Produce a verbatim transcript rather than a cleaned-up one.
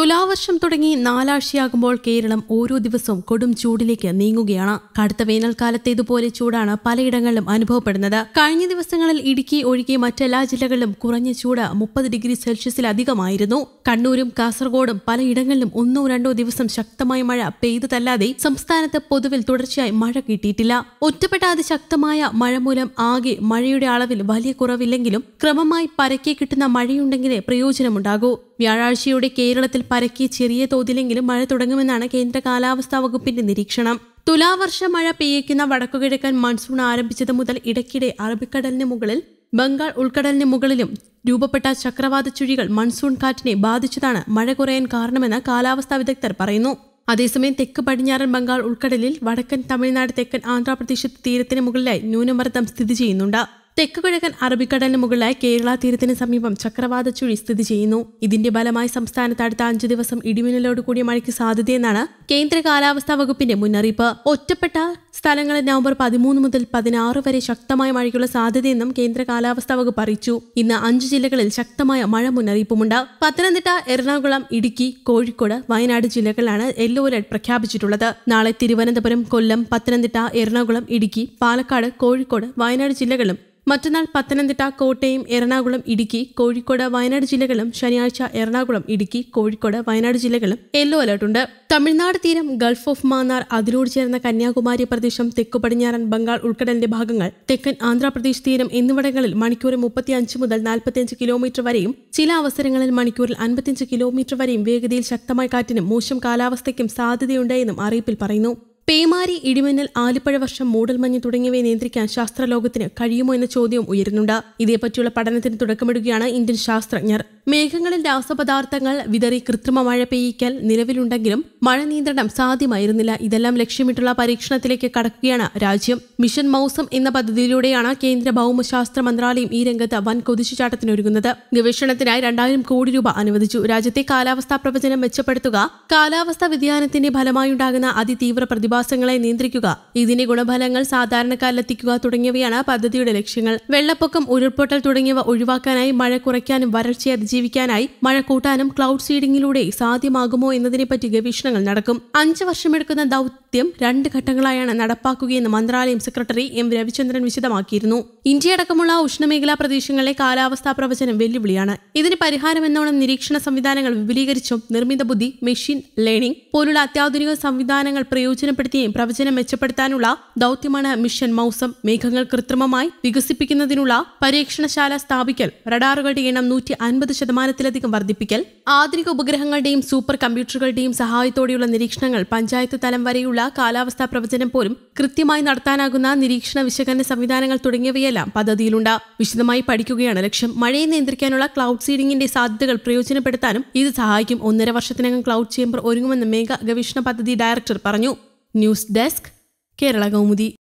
തുലാവർഷം തുടങ്ങി നാലാഴ്ചയാകുമ്പോൾ കേരളം ഓരോ ദിവസവും കൊടും ചൂടിലേക്ക് നീങ്ങുകയാണ്. കടുത്ത വേനൽക്കാലത്തേതുപോലെ ചൂടാണ് പലയിടങ്ങളിലും അനുഭവപ്പെടുന്നത്. കഴിഞ്ഞ ദിവസങ്ങളിൽ ഇടുക്കി ഒഴികെ മറ്റെല്ലാ ജില്ലകളിലും കുറഞ്ഞ ചൂട് മുപ്പത് ഡിഗ്രി സെൽഷ്യസിലധികമായിരുന്നു. കണ്ണൂരും കാസർഗോഡും പലയിടങ്ങളിലും ഒന്നോ രണ്ടോ ദിവസം ശക്തമായ മഴ പെയ്തതല്ലാതെ സംസ്ഥാനത്ത് പൊതുവിൽ തുടർച്ചയായി മഴ കിട്ടിയിട്ടില്ല. ഒറ്റപ്പെട്ട അതിശക്തമായ മഴ മൂലം ആകെ മഴയുടെ അളവിൽ വലിയ കുറവില്ലെങ്കിലും ക്രമമായി പരക്കെ കിട്ടുന്ന മഴയുണ്ടെങ്കിലേ പ്രയോജനമുണ്ടാകൂ. വ്യാഴാഴ്ചയോടെ കേരളത്തിൽ പരക്കെ ചെറിയ തോതിലെങ്കിലും മഴ തുടങ്ങുമെന്നാണ് കേന്ദ്ര കാലാവസ്ഥാ വകുപ്പിന്റെ നിരീക്ഷണം. തുലാവർഷ മഴ പെയ്യിക്കുന്ന വടക്കുകിഴക്കൻ മൺസൂൺ ആരംഭിച്ചത് മുതൽ ഇടയ്ക്കിടെ അറബിക്കടലിന് മുകളിൽ ബംഗാൾ ഉൾക്കടലിന് മുകളിലും രൂപപ്പെട്ട ചക്രവാത ചുഴികൾ മൺസൂൺ കാറ്റിനെ ബാധിച്ചതാണ് മഴ കുറയാൻ കാരണമെന്ന് കാലാവസ്ഥാ വിദഗ്ധർ പറയുന്നു. അതേസമയം തെക്ക് പടിഞ്ഞാറൻ ബംഗാൾ ഉൾക്കടലിൽ വടക്കൻ തമിഴ്നാട് തെക്കൻ ആന്ധ്രാപ്രദേശ് തീരത്തിന് മുകളിലായി ന്യൂനമർദ്ദം സ്ഥിതി ചെയ്യുന്നുണ്ട്. തെക്ക് കിഴക്കൻ അറബിക്കടലിന് മുകളിലായി കേരള തീരത്തിന് സമീപം ചക്രവാത ചുഴി സ്ഥിതി ചെയ്യുന്നു. ഇതിന്റെ ഫലമായി സംസ്ഥാനത്ത് അടുത്ത അഞ്ചു ദിവസം ഇടിമിന്നലോട് കൂടിയ മഴയ്ക്ക് സാധ്യതയെന്നാണ് കേന്ദ്ര കാലാവസ്ഥാ വകുപ്പിന്റെ മുന്നറിയിപ്പ്. ഒറ്റപ്പെട്ട സ്ഥലങ്ങളിൽ നവംബർ പതിമൂന്ന് മുതൽ പതിനാറ് വരെ ശക്തമായ മഴയ്ക്കുള്ള സാധ്യതയെന്നും കേന്ദ്ര കാലാവസ്ഥാ വകുപ്പ് അറിയിച്ചു. ഇന്ന് അഞ്ചു ജില്ലകളിൽ ശക്തമായ മഴ മുന്നറിയിപ്പുമുണ്ട്. പത്തനംതിട്ട, എറണാകുളം, ഇടുക്കി, കോഴിക്കോട്, വയനാട് ജില്ലകളിലാണ് യെല്ലോ അലർട്ട് പ്രഖ്യാപിച്ചിട്ടുള്ളത്. നാളെ തിരുവനന്തപുരം, കൊല്ലം, പത്തനംതിട്ട, എറണാകുളം, ഇടുക്കി, പാലക്കാട്, കോഴിക്കോട്, വയനാട് ജില്ലകളും മറ്റന്നാൾ പത്തനംതിട്ട, കോട്ടയം, എറണാകുളം, ഇടുക്കി, കോഴിക്കോട്, വയനാട് ജില്ലകളും ശനിയാഴ്ച എറണാകുളം, ഇടുക്കി, കോഴിക്കോട്, വയനാട് ജില്ലകളും യെല്ലോ അലർട്ടുണ്ട്. തമിഴ്നാട് തീരം, ഗൾഫ് ഓഫ് മാന്നാർ, അതിനോട് ചേർന്ന കന്യാകുമാരി പ്രദേശം, തെക്കു പടിഞ്ഞാറൻ ബംഗാൾ ഉൾക്കടലിന്റെ ഭാഗങ്ങൾ, തെക്കൻ ആന്ധ്രാപ്രദേശ് തീരം എന്നിവിടങ്ങളിൽ മണിക്കൂറിൽ മുപ്പത്തിയഞ്ച് മുതൽ നാൽപ്പത്തിയഞ്ച് കിലോമീറ്റർ വരെയും ചില അവസരങ്ങളിൽ മണിക്കൂറിൽ അൻപത്തിയഞ്ച് കിലോമീറ്റർ വരെയും വേഗതയിൽ ശക്തമായ കാറ്റിനും മോശം കാലാവസ്ഥയ്ക്കും സാധ്യതയുണ്ട് എന്നും അറിയിപ്പിൽ പറയുന്നു. പേമാരി, ഇടിമിന്നൽ, ആലിപ്പഴ വർഷം, മൂടൽമഞ്ഞ് തുടങ്ങിയവയെ നിയന്ത്രിക്കാൻ ശാസ്ത്രലോകത്തിന് കഴിയുമോ എന്ന ചോദ്യവും ഉയരുന്നുണ്ട്. ഇതേപ്പറ്റിയുള്ള പഠനത്തിന് തുടക്കമിടുകയാണ് ഇന്ത്യൻ ശാസ്ത്രജ്ഞർ. മേഘങ്ങളിൽ രാസപദാർത്ഥങ്ങൾ വിതറി കൃത്രിമ മഴ പെയ്യിക്കൽ നിലവിലുണ്ടെങ്കിലും മഴ നിയന്ത്രണം സാധ്യമായിരുന്നില്ല. ഇതെല്ലാം ലക്ഷ്യമിട്ടുള്ള പരീക്ഷണത്തിലേക്ക് കടക്കുകയാണ് രാജ്യം. മിഷൻ മൗസം എന്ന പദ്ധതിയിലൂടെയാണ് കേന്ദ്ര ഭൗമശാസ്ത്ര മന്ത്രാലയം ഈ രംഗത്ത് വൻ കുതിച്ചുചാട്ടത്തിനൊരുങ്ങുന്നത്. ഗവേഷണത്തിനായി രണ്ടായിരം കോടി രൂപ അനുവദിച്ചു. രാജ്യത്തെ കാലാവസ്ഥാ പ്രവചനം മെച്ചപ്പെടുത്തുക, കാലാവസ്ഥാ വ്യതിയാനത്തിന്റെ ഫലമായുണ്ടാകുന്ന അതിതീവ്ര പ്രതിഭാസങ്ങളെ നിയന്ത്രിക്കുക, ഇതിന്റെ ഗുണഫലങ്ങൾ സാധാരണക്കാരിലെത്തിക്കുക തുടങ്ങിയവയാണ് പദ്ധതിയുടെ ലക്ഷ്യങ്ങൾ. വെള്ളപ്പൊക്കം, ഉരുൾപൊട്ടൽ തുടങ്ങിയവ ഒഴിവാക്കാനായി, മഴ കുറയ്ക്കാനും വരൾച്ചയെ അതിജീവിക്കാനായി മഴ കൂട്ടാനും ക്ലൗഡ് സീഡിംഗിലൂടെ സാധ്യമാകുമോ എന്നതിനെപ്പറ്റി ഗവേഷണങ്ങൾ നടക്കും. അഞ്ച് വർഷമെടുക്കുന്ന ദൌത്യം രണ്ട് ഘട്ടങ്ങളായാണ് നടപ്പാക്കുകയെന്ന് മന്ത്രാലയം സെക്രട്ടറി എം രവിചന്ദ്രൻ വിശദമാക്കിയിരുന്നു. ഇന്ത്യയടക്കമുള്ള ഉഷ്ണമേഖലാ പ്രദേശങ്ങളിലെ കാലാവസ്ഥാ പ്രവചനം വെല്ലുവിളിയാണ്. ഇതിന് പരിഹാരമെന്നോണം നിരീക്ഷണ സംവിധാനങ്ങൾ വിപുലീകരിച്ചും നിർമ്മിത ബുദ്ധി, മെഷീൻ ലേണിംഗ് പോലുള്ള അത്യാധുനിക സംവിധാനങ്ങൾ പ്രയോജനപ്പെടുത്തിയും പ്രവചനം മെച്ചപ്പെടുത്താനുള്ള ദൌത്യമാണ് മിഷൻ മൗസം. മേഘങ്ങൾ കൃത്രിമമായി വികസിപ്പിക്കുന്നതിനുള്ള പരീക്ഷണശാല സ്ഥാപിക്കൽ, റഡാറുകളുടെ എണ്ണം നൂറ്റി അൻപത് ശതമാനത്തിലധികം വർദ്ധിപ്പിക്കൽ, ആധുനിക ഉപഗ്രഹങ്ങളുടെയും സൂപ്പർ കമ്പ്യൂട്ടറുകളുടെയും സഹായത്തോടെയുള്ള നിരീക്ഷണങ്ങൾ, പഞ്ചായത്ത് തലം വരെയുള്ള കാലാവസ്ഥാ പ്രവചനം പോലും കൃത്യമായി നടത്താനാകുന്ന നിരീക്ഷണ വിശകലന സംവിധാനങ്ങൾ തുടങ്ങിയവയെല്ലാം പദ്ധതിയിലുണ്ട്. വിശദമായി പഠിക്കുകയാണ് ലക്ഷ്യം. മഴയെ നിയന്ത്രിക്കാനുള്ള ക്ലൗഡ് സീഡിംഗിന്റെ സാധ്യതകൾ പ്രയോജനപ്പെടുത്താനും ഇത് സഹായിക്കും. ഒന്നര വർഷത്തിനകം ക്ലൗഡ് ചേംബർ ഒരുങ്ങുമെന്ന് മേഘ ഗവേഷണ പദ്ധതി ഡയറക്ടർ പറഞ്ഞു. News desk, Kerala Kaumudi.